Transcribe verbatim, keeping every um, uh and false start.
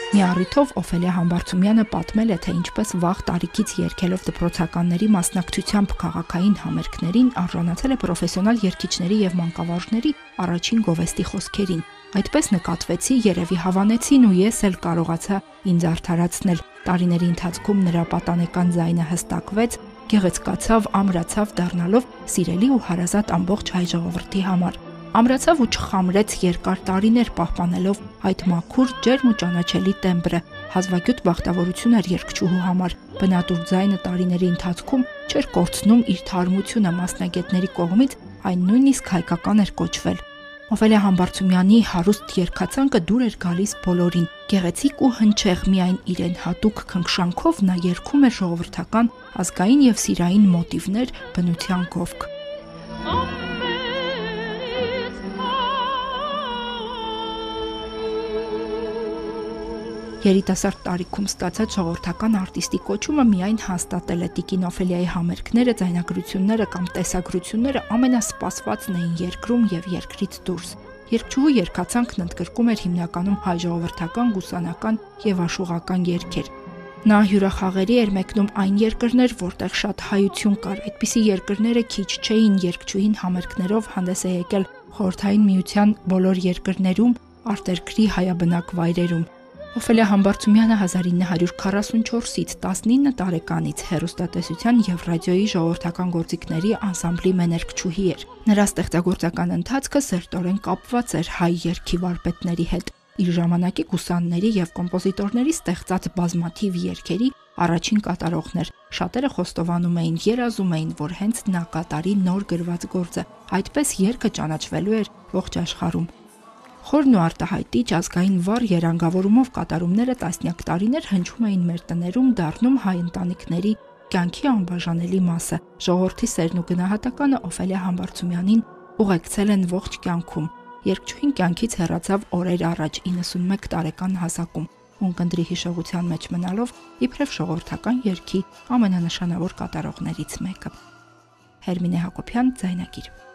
Մի առիթով Օֆելիա Համբարձումյանը պատմել է, թե ինչպես վաղ տարիքից երգելով դպրոցականների մասնակցությամբ քաղաքային համերգներին արժանացել է պրոֆեսիոնալ երգիչների եւ մանկավարժների առաջին գովեստի խոսքերին։ Այդպես նկատվեցի, երևի հավանեցին ու ես էլ կարողացա ինձ արդարացնել։ Տարիների ընթացքում նրա պատանեկան ձայնը հստակվեց, գեղեցկացավ, ամրացավ, դառնալով սիրելի ու հարազատ ամբողջ հայ ժողովրդի համար։ Ամրացավ ու չխամրեց երկար տարիներ, պահպանելով այդ մաքուր, ջերմ ու ճանաչելի տեմբրը։ Հազվագյուտ բախտավորություն էր երգչուհու համար։ Բնատուր ձայնը տարիների ընթացքում չէր կորցնում իր թարմությունը, մասնագետների կողմից այն նույնիսկ հայկական էր կոչվել։ Օֆելիա Համբարձումյանի հարուստ երգացանկը դուր էր գալիս բոլորին։ Գեղեցիկ ու հնչեղ, միայն իրեն հատուկ քնքշանքով նա երգում էր ժողովրդական, ազգային եւ սիրային մոտիվներ, բնության գովք։ Երիտասարդ տարիքում ստացած ժողովրդական արտիստի կոչումը միայն հաստատել է տիկին Օֆելիայի համերգները, ձայնագրությունները կամ տեսագրությունները ամենասպասվածն էին երկրում եւ երկրից դուրս։ Երգչուհու երգացանկն ընդգրկում էր հիմնականում հայ ժողովրդական, գուսանական եւ աշուղական երգեր։ Նա հյուրախաղերի էր մեկնում այն երկրներ, որտեղ շատ հայություն կար։ Այդպիսի երկրները քիչ չէին, երգչուհին համերգներով հանդես է եկել Խորհրդային Միության բոլոր երկրներում, արտերկրի հայաբնակ վայրերում։ Օֆելիա Համբարձումյանը հազար ինը հարյուր քառասունչորսից տասնինը տարեկանից հեռուստատեսության եւ ռադիոյի ժողովրդական գործիքների անսամբլի մեներկչուհի էր։ Նրա ստեղծագործական ընթացքը սերտորեն կապված էր հայ երգի վարպետների հետ։ Իր ժամանակի գուսանների եւ կոմպոզիտորների ստեղծած բազմաթիվ երգերի առաջին կատարողներ։ Շատերը խոստովանում էին, երազում էին, որ հենց նա կատարի նոր գրված գործը։ Այդպես երգը ճանաչվելու էր ողջ աշխարհում։ Խորն ու արտահայտիչ ազգային վառ երանգավորումով կատարումները տասնյակ տարիներ հնչում էին մեր տներում, դառնում հայ ընտանիքների կյանքի անբաժանելի մասը։ Ժողովրդի սերն ու գնահատականը Օֆելիա Համբարձումյանին ուղեկցել են ողջ կյանքում։ Երգչուհին կյանքից հեռացավ օրեր առաջ իննսունմեկ տարեկան հասակում, ունկնդրի հիշողության մեջ մնալով իբրև ժողովրդական երգի ամենանշանավոր կատարողներից մեկը։ Հերմինե Հակոբյան, ձայնագիր։